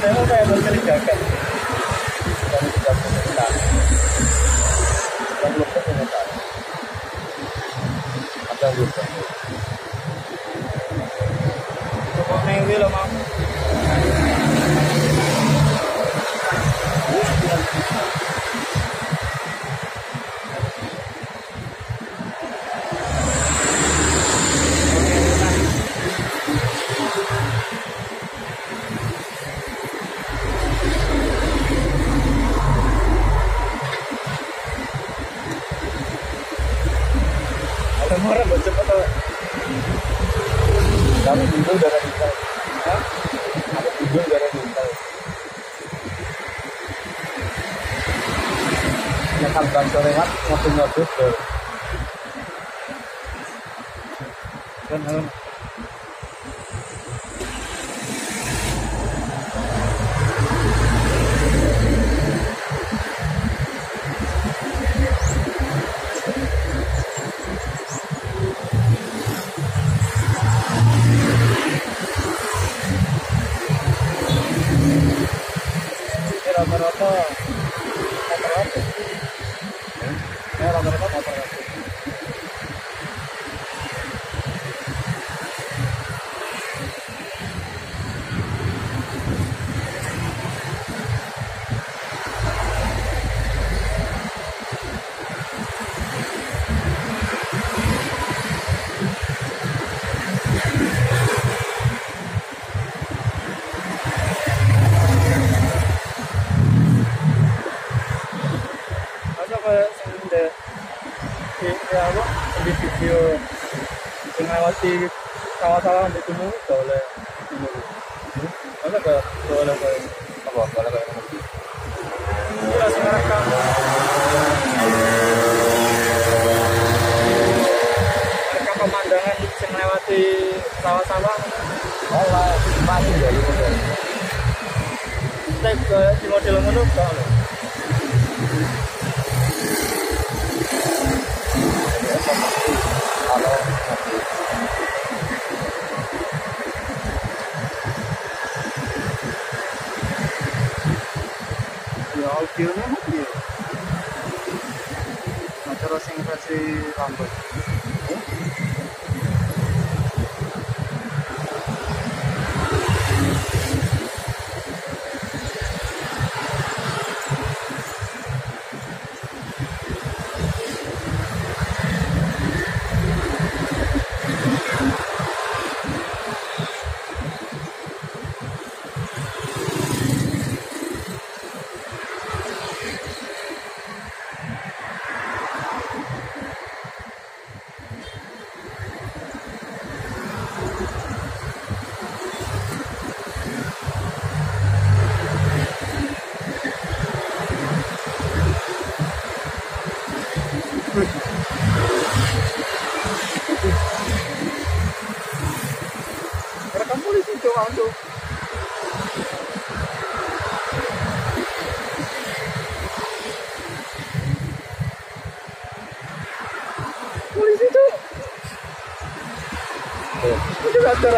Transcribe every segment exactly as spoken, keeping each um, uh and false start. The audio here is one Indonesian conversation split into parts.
Saya kayak mencurigakan. Dari tiga puluh juta. Yang belum ternyata. Ada belum? Coba nengwi loh mam. Kemarin buat cepet tuh. Kamu tidur darah tinggal. Hah? Aku tidur darah tinggal. Ya kan bantu lewat ngopi-ngopi tuh. Kan halo. Rata-rata motor apa? Ya rata-rata motor apa? Kayak sendiri di apa di video melewati sawah-sawah di gunung itu oleh mana ke oleh ke apa oleh ke ini langsung rekam rekam pemandangan yang melewati sawah-sawah olah mati dari model kita di model menurut kalau ya audionya mobil nah terus yang versi lambat rekam polisi doang tuh. Polisi tuh. Itu acara.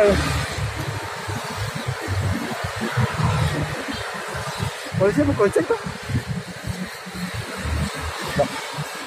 Polisi mau gocek tuh.